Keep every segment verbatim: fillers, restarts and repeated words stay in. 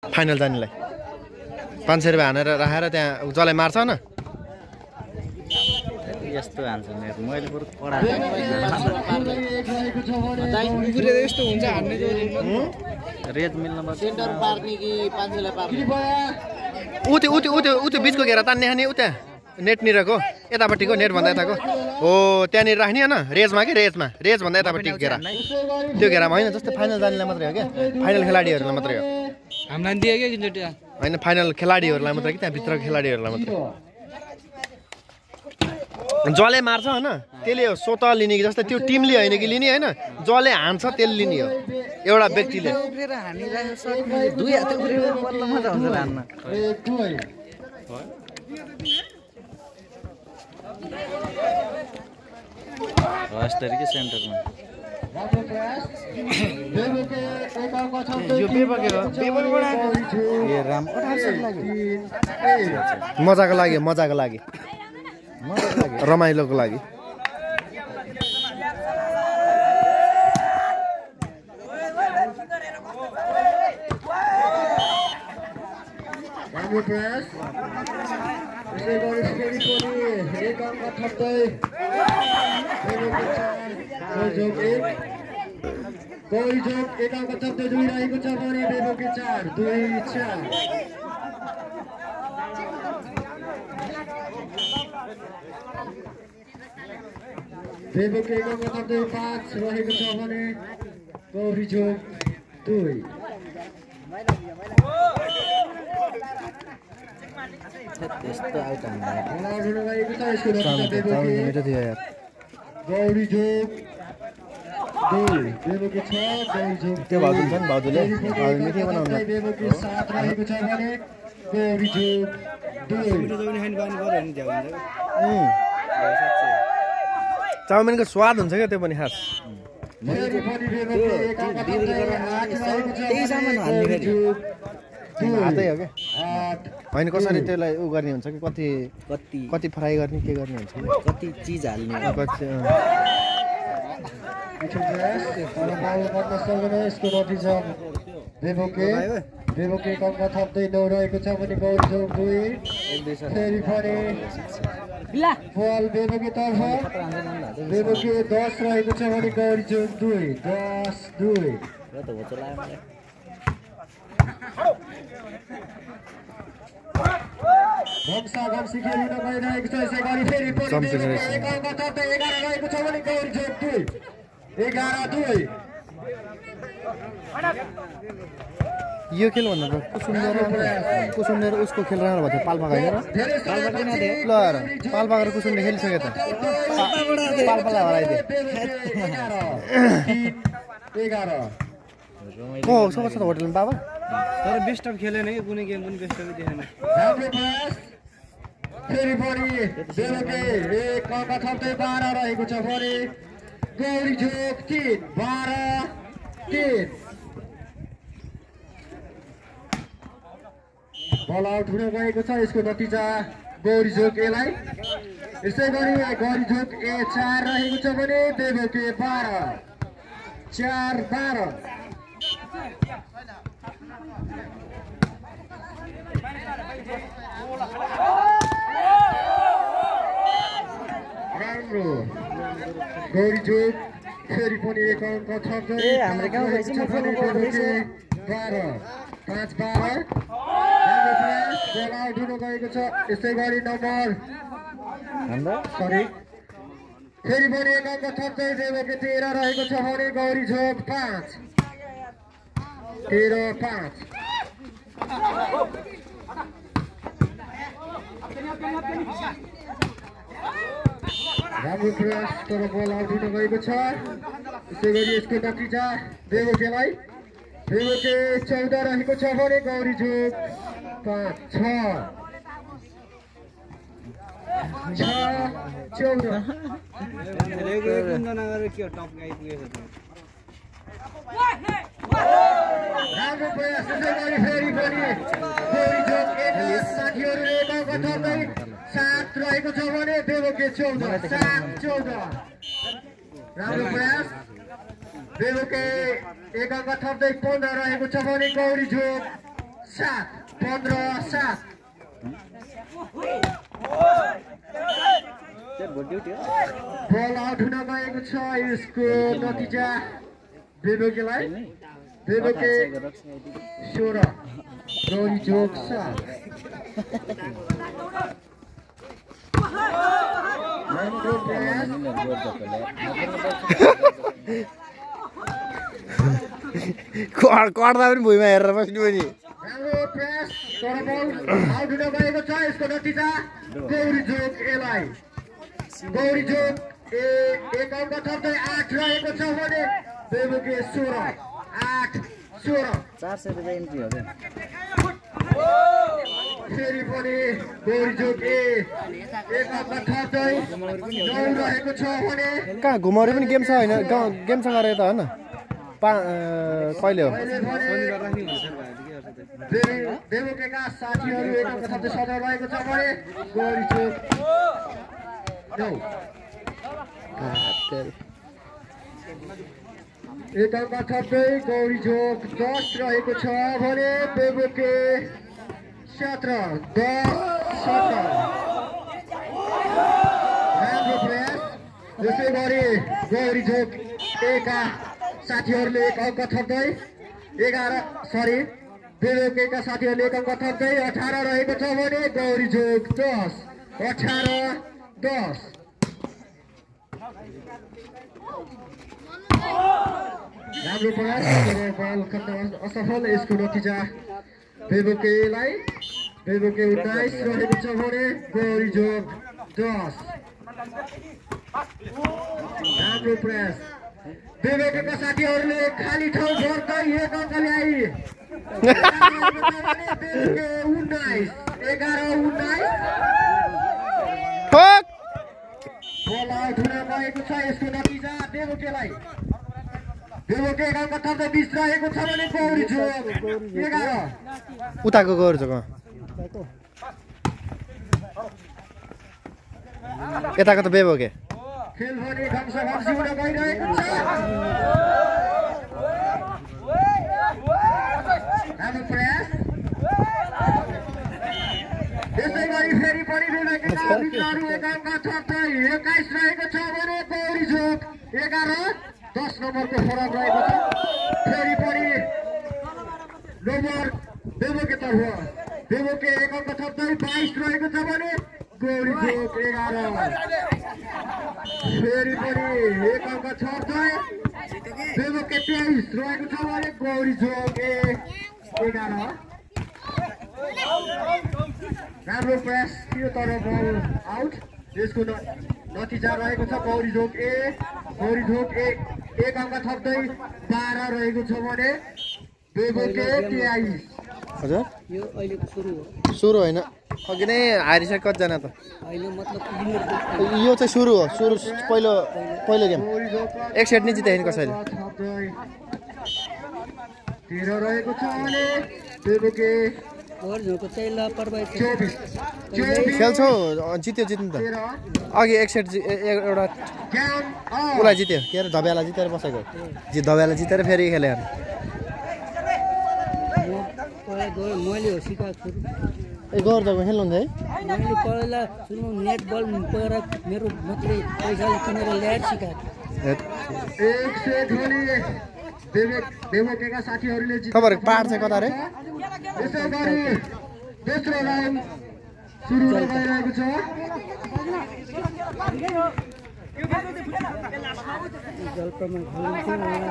Final जानेलाई पाँच सय रुपियाँ हानेर राखेर त्यहाँ जसलाई मार्छ न यस्तो हान्छ मैले बरु कडा यस्तो हुन्छ हान्ने रेट मिल्न सेन्टर पार्ने कि पाँच सय लाई पार्ने उ त्यो उ त्यो उ त्यो उ त्यो बिचको घेरा तान्ने खाने उता नेटनिरको यतापट्टिको नेटभन्दा यताको हो त्यहाँनिर राख्ने होइन रेजमा कि रेजमा रेजभन्दा यतापट्टिको घेरा त्यो घेरामा होइन जस्तै फाइनल जानेलाई मात्रै हो क्या फाइनल खेलाडीहरूलाई मात्रै हो हामीलाई दिए क्या एकचोटि होइन फाइनल खेलाडीहरूलाई मात्रै कि त्यहाँ भित्रको खेलाडीहरूलाई मात्रै जसले मार्छ होइन त्यसले हो स्वत लिने कि जस्तै त्यो टिमले होइन कि लिने होइन जसले हान्छ त्यसले लिने हो एउटा व्यक्तिले दुई हात उफ्रेर बल्ल मजा हुन्छ हान्न वास्तविक सेन्टरमा यो पेपर के हो पेपरबाट ए राम कठासक लाग्यो मजाको लागि मजाको लागि मजाको लाग्यो रमाइलोको लागि कोही जोक एक अंक थप्दै जोडिरहेको छ भने बेबोके चार दुई चार बेबोके एक अंक थप्दै पाँच रहेको छ भने गौरी जोक दुई त्यस्तो आइटम गौरी जोक दुई बेबोके छ गौरी जोक त्यो भाउजू छ नि भाउजूले मिठै बनाउनु बेबोके सात रहेको छ भने गौरी जोक दुई चाउमिनको स्वाद हुन्छ क्या त्यो पनि खास हातै हो क्या होइन कसरी त्यसलाई उ गर्ने हुन्छ कि कति कति कति फ्राई गर्ने के गर्ने हुन्छ कति चिज हाल्ने कति यसको नतिजा बेबोके बेबोके कम्प थप्दै नौ रहेको छ भने गौरी जोक दुई फेरि पनि बल बेबोके तर्फ बेबोके दस रहेको छ भने गौरी जोक दुई दस दुई घम्सा घम्सी खेलिन गइरहेको छ यसै गरी फेरि पनि एक अङ्क थप्दै एघार रहेको छ भने गौरी जोक दुई एघार दुई यो खेल भन्दा त कुसुन्देर कुसुन्देर उसको खेल राम्रो भएको थियो पाल्पा गएर ल पाल्पा गएर कुसुन्डे खेलिसक्यो त पाल्पालाई हराइदियो एघार को सबै छ त होटलमा बाबा तर बेस्ट अफ खेलेन कि कुनै गेम पनि बेस्ट अफ देखेन राम्रो पास फेरि पनि बेलुके एक अङ्क थप्दै बाह्र रहेको छ भने गौरी जोक तिन बाह्र तिन बल आउट हुन गएको छ यसको नतिजा गौरी जोक एलाई यसै गरी गौरी जोक ए चार रहेको छ भने बेलुके बाह्र चार बाह्र राम्रो गौरी जोक फेरि पनि एक अङ्क थप्दै हाम्रो गाउँ बाह्र पाँच बाह्र राम्रो प्रयास बल आउट हुन गएको छ यसै गरी नम्बर सरी फेरि पनि एक अङ्क थप्दै बेबोके तेह्र रहेको छ भने गौरी जोक पाँच तेह्र पाँच राम्रो प्रयास तर बल आउट हुन गएको छ त्यसै गरी यसको नतिजा बेबोकेलाई बेबोके चौध रहेको छ भने गौरी जोक पाँच छ चौध राम्रो प्रयास त्यसै गरी फेरि पनि गौरी जोक एक साथीहरूले एक अङ्क थप्दै सात रहेको छ भने बेबोके चौध सात चौध राम्रो प्रयास बेबोके एक अङ्क थप्दै पन्ध्र रहेको छ भने गौरी जोक सात पन्ध्र सात बल आउट हुन गएको छ यसको नतिजा बेबोकेलाई बेबोके सोह्र गौरी जोग सात कट्दा पनि भुइँमा हेरेर बस्नु पनि राम्रो प्रेस तर बल आउट हुन गएको छ यसको नतिजा गौरी जोग एलाई गौरी जोग ए एक अङ्क थप्दै आठ रहेको छ भने बेबोके सोह्र आठ सोह्र चार सय रुपियाँ इन्ट्री हो क्या फेरि पनि गौरी जोग ए एक अङ्क थप्दै नौ रहेको छ भने कहाँ घुमाउरे पनि गेम छ होइन गेम छ गरेको त होइन पा कहिले हो बेबोकेका साथीहरू एक अङ्क थप्दै सत्र रहेको छ भने गौरी जोग नौ एक अङ्क थप्दै गौरी जोग दस रहेको छ भने बेबोके सत्र दस सत्र राम्रो प्रयास यसै गरी गौरी जोग एका साथीहरूले एक अङ्क थप्दै एघार सरी बेबोकेका साथीहरूले एक अङ्क थप्दै अठार रहेको छ भने गौरी जोग दस अठार दस राम्रो प्रयास बल खेल्न असफल यसको नतिजा बेबोकेलाई बेबोके उन्नाइस रहेको छ भने गौरी जोग दस राम्रो प्रयास बेबोकेका साथीहरूले खाली ठाउँ गर्दै एक अङ्क ल्याई बेबोके उन्नाइस एघार उन्नाइस बल आउट हुन गएको छ यसको नतिजा बेबोकेलाई बेबोके एक अङ्क थप्दै बिस रहेको छ भने गौरी जोग एघार उताको गौरी जोग यताको त बेबोके खेल भने घम्सा घम्सी हुन गइरहेको छ राम्रो प्रयास यसै गरी फेरि पनि बेबोकेका मित्रहरू एक अङ्क थप्दै एक्काइस रहेको छ भने गौरी जोग एघार दस नम्बरको फरक रहेको छ फेरि पनि नम्बर बेबोकेतर्फ बेबोके एक अङ्क थप्दै बाइस रहेको छ भने गौरी जोग एघार फेरि पनि एक अङ्क थप्दै बेबोके तेइस रहेको छ भने गौरी जोग एघार राम्रो प्रयास थियो तर बल आउट यसको नतिजा रहेको छ गौरी जोग ए गौरी जोग एक एक अङ्क थप्दै बाह्र रहेको छ भने बेबोके तेइस हजुर यो अहिलेको सुरु हो सुरु होइन अघि नै हारिसक्यो कतिजना त अहिले मतलब विनर यो चाहिँ सुरु हो सुरु पहिलो पहिलो गेम गौरी जोग एक सेट नै जिते कसैले थप्दै तेह्र रहेको छ भने बेबोके और झोको चाहिँ लापरवाही छ चौबिस चौबिस खेल्छौ जित्यो जित्नु त तेह्र अघि एक सेट जि- ए- ए- एउटा गेम अफ उसलाई जित्यो के अरे धब्यालाई जितेर बसेको जि धब्यालाई जितेर फेरि खेल्यो अरे म पहिला गएँ मैले हो सिकाएको छु ए गौर जग्गा खेल्नुहुन्छ है मैले पहिला सुरु नेट बल पर मेरो मात्रै पैसाले किनेर ल्याएर सिकाएको हेट। एक सेट भने बेबो बेबोकेका साथीहरूले जिते तपाईँहरूको पाहाड चाहिँ कता रे यसै गरी दोस्रो राउन्ड सुरु हुन गइरहेको छ जलपामा खेल्नु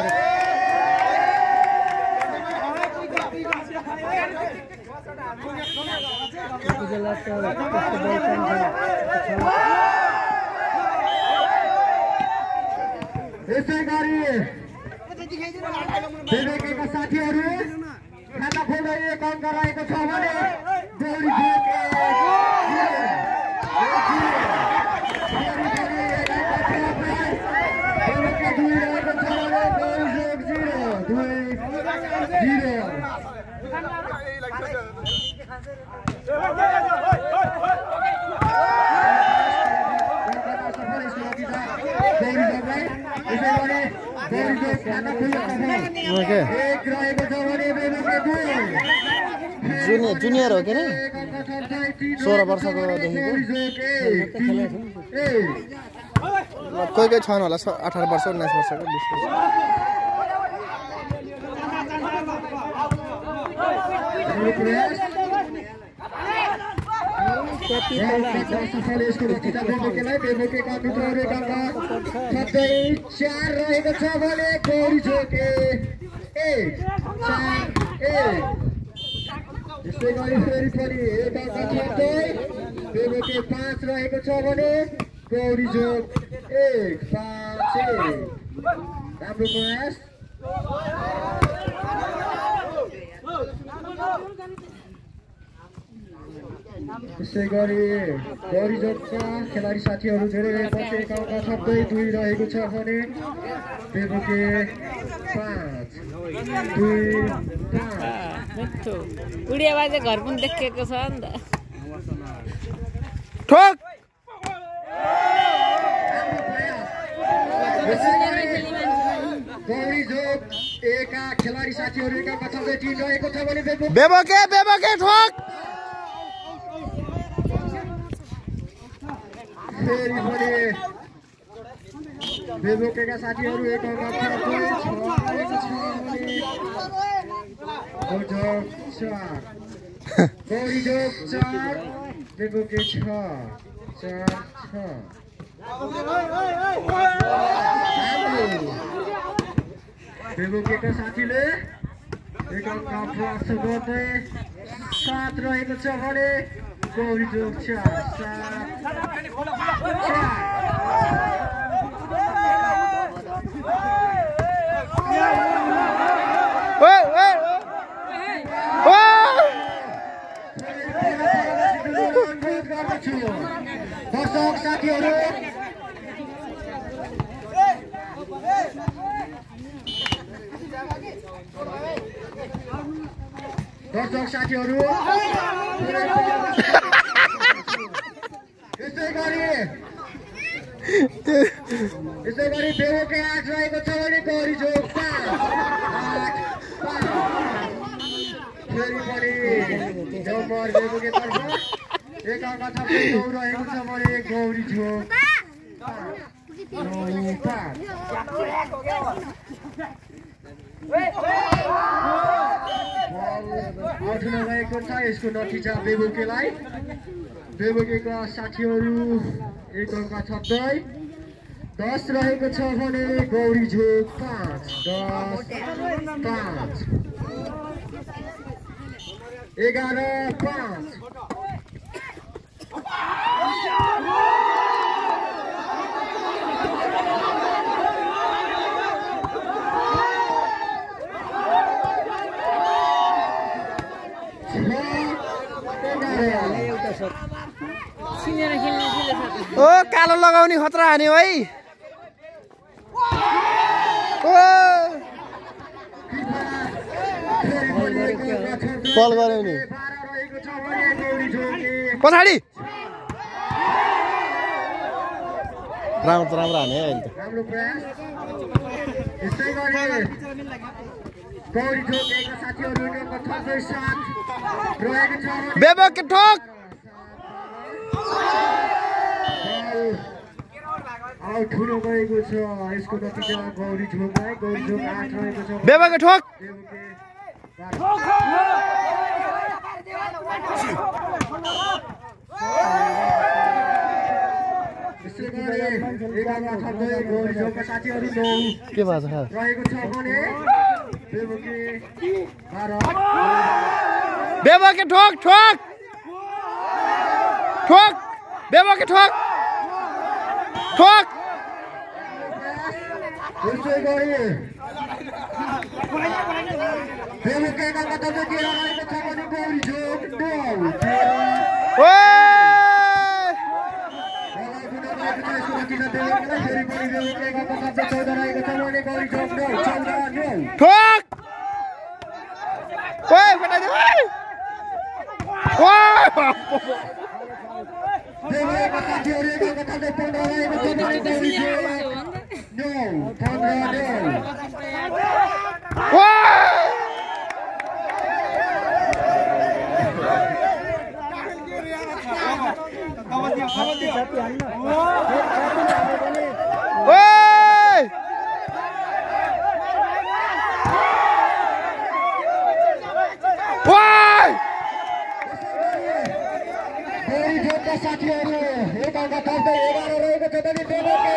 बेला त त्यस्तो बल पाइन्छ यसै गरी बेबोकेका साथीहरू खाता खोल्दै एक अङ्क रहेको छ भने गौरी जोग बेबोके दुई रहेको छ भने गौरी जोग जिरो दुई जिरो एक रहेको छ भने बेबोके दुई जुनियर जुनियर हो के नि सोह्र वर्षको देखिको कोही कोही छन् होला अठार वर्ष उन्नाइस वर्षको बिस वर्ष चार रहेको छ भने गौरी झोके एक चार एक यस्तै गरी फेरि पनि एक अर्का छँदै बेबोके पाँच रहेको छ भने गौरी झोक एक पाँच एक राम्रो प्रयास यसै गरी गौरी जोगका खेलाडी साथीहरू धेरै पछि एक अर्का छँदै दुई रहेको छ भने बेबोके पाँच दुई पाँच उडिया बाजे घर पनि देखेको छ नि त ठोक गौरी जोग एका खेलाडी साथीहरू एक अर्का छँदै टिम रहेको छ भने बेबोके बेबोके ठोक फेरि पनि बेबोकेका साथीहरू एक अर्का छँदै छ गौरी जोग चार बेबोके छ चार छ बेबोकेका साथीले एक अर्का प्राप्त गर्दै सात रहेको छ भने गौरी जोग चार सात दर्शक साथीहरू दर्शक साथीहरू यसै गरी यसै गरी बेबोके आठ रहेको छ भने गौरी जोग पाँच फेरि पनि नम्बर बेबोकेतर्फ एक अर्का छँदै नौ रहेको छ भने गौरी झोक आउट हुन गएको छ यसको नतिजा बेबोकेलाई बेबोकेका साथीहरू एक अर्का छँदै दस रहेको छ भने गौरी झोक पाँच दस पाँच एघार पाँच ओ कालो लगाउने खतरा हान्यो है बल गर्यो नि पछाडि राम्रो राम्रो हाने अहिले त बेबोके ठोक आउट हुन गएको छ यसको नतिजा गौरी झोकलाई गौरी झोक आठ रहेको छ बेबोके ठोक गौरी झोकका साथीहरू नौ के भन्छ रहेको छ भने बेबोके बाह्र बेबोके ठोक ठोक ठोक बेबोके ठोक ठोक यसै गरी बेबोकेका कतै तेह्र रहेको छ भने गौरी झोक नौ ठोक ओए फटाइदे ओए बेबोकेका साथीहरू एक कतै पन्ध्र रहेको छ भने गौरी झोक नौ पन्ध्र नौ साथीहरु एक अंक थप्दै एघार रहेको छ भने बेबोके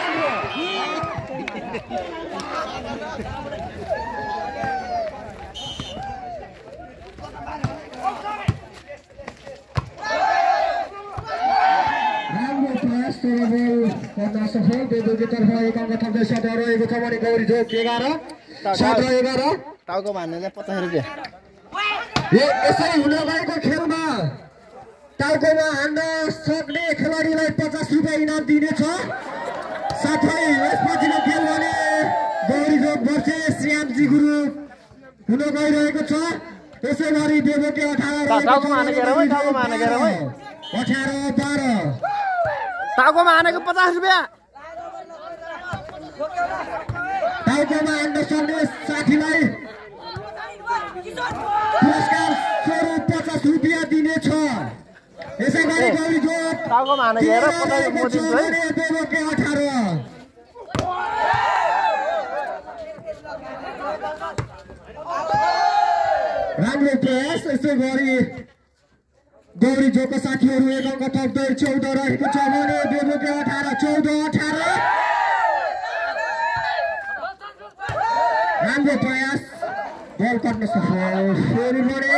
राम्रो प्रयास तर बल गर्न सफल बेबोके तर्फ एक अंक थप्दै सत्र रहेको छ भने गौरी जोक एघार सत्र एघार टाउको भान्नेले पचास रुपियाँ यसै हुन गएको खेलमा टाउकोमा हान्न सक्ने खेलाडीलाई पचास रुपियाँ इनाम दिनेछ। साथै यसपछिको खेल भने गौरी जोक भर्सेस श्यामजी गुरु हुन गइरहेको छ। त्यसै गरी बेबोके अठार टाउकोमा बाह्र टाउकोमा हानेको पचास रुपियाँ टाउकोमा हान्न सक्ने साथीलाई पुरस्कार स्वरूप पचास रुपियाँ दिनेछ। यसै गरी गौरी जोक टाउकोमा हानेको हेर पचास म दिन्छु है बेबोके अठार राम्रो प्रयास। यसै गरी गौरी जोकका साथीहरू एक अङ्क थप्दै चौध रहेको छ भने बेबोके अठार चौध अठार राम्रो प्रयास बल कट्न सफल फेरि भने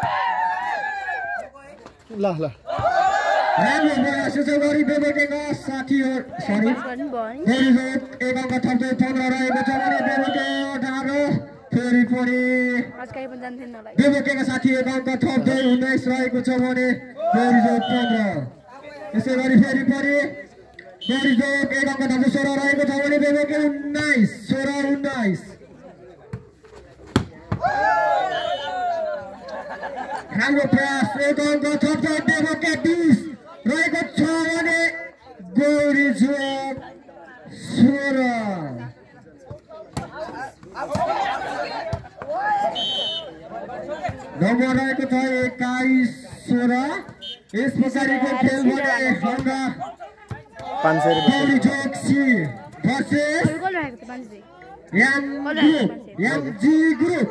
ल ल राम्रो प्रयास। यसै गरी बेबोकेका साथीहरू सरी गौरी जोक एक अङ्क थप्दै पन्ध्र रहेको छ भने बेबोके अठार फेरि पनि बेबोकेका साथी एक अङ्क थप्दै उन्नाइस रहेको छ भने गौरी जोक पन्ध्र। यसै गरी फेरि पनि गौरी जोक एक अङ्क थप्दै सोह्र रहेको छ भने बेबोके उन्नाइस सोह्र उन्नाइस राम्रो प्रयास। एक अङ्क थप्दै बेबोके बिस रहेको छ भने गौरी जोक सोह्र नम्बर रहेको छ एक्काइस सोह्र। यस पछाडिको खेल भने हाम्रा पाँच सय रुपियाँ गौरी जोक सी भर्सेस यामजी ग्रुप।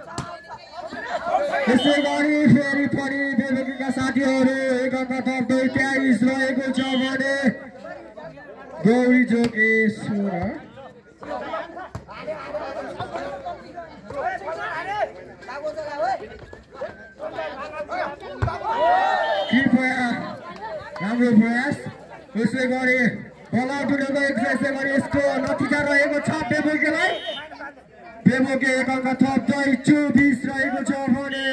यसै गरी फेरि पनि बेबोकेका साथीहरू एक अङ्क थप्दै तेइस रहेको छ भने गौरी जोक सोह्र कृपया राम्रो प्रयास। यसै गरी बल आउट हुन गएको छ। यसै गरी यसको नतिजा रहेको छ बेबोकेलाई बेबोके एक अङ्क थप्दै चौबिस रहेको छ भने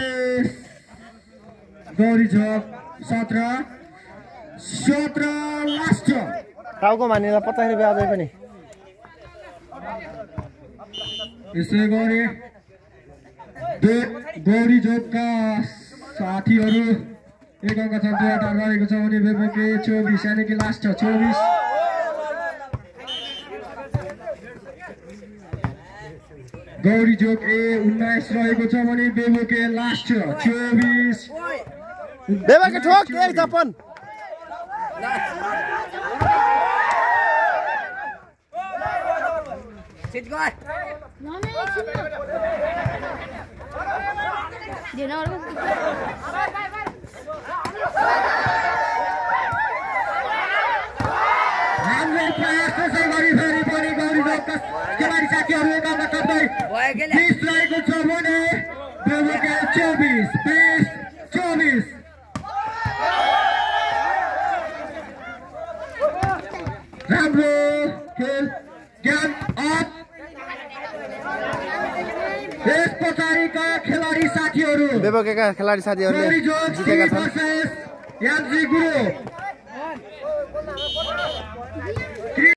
गौरी जोक सत्र सत्र लास्ट टाउको मानेलाई पचास रुपियाँ अझै पनि। यसै गरी गौरी जोकका साथीहरू एक अङ्क थप्दै अठार रहेको छ भने बेबोके चौबिस यानि कि लास्ट चौबिस गौरी जोक ए उन्नाइस रहेको छ भने बेबोके लास्ट चौबिस बेबोके ठोक एक जपन राम्रो प्रयास। त्यसै गरी फेरि पनि गौरी जोकका खेलाडी साथीहरू एक अङ्क थप्दै बिस रहेको छ भने बेबोके चौबिस बिस चौबिस राम्रो खेल ज्ञान अप। यस पछाडिका खेलाडी साथीहरू बेबोकेका खेलाडी साथीहरूले गौरी जोक जितेका छन्। भर्सेस यामजी गुरु